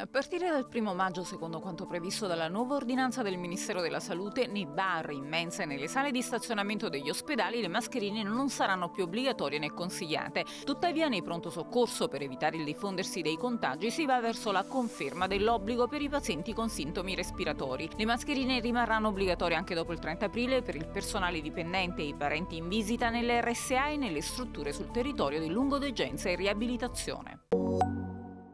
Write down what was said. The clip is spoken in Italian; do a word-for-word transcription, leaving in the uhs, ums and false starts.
A partire dal primo maggio, secondo quanto previsto dalla nuova ordinanza del Ministero della Salute, nei bar, in mense e nelle sale di stazionamento degli ospedali le mascherine non saranno più obbligatorie né consigliate. Tuttavia, nei pronto soccorso, per evitare il diffondersi dei contagi, si va verso la conferma dell'obbligo per i pazienti con sintomi respiratori. Le mascherine rimarranno obbligatorie anche dopo il trenta aprile per il personale dipendente e i parenti in visita nelle erre esse a e nelle strutture sul territorio di lungodegenza e riabilitazione.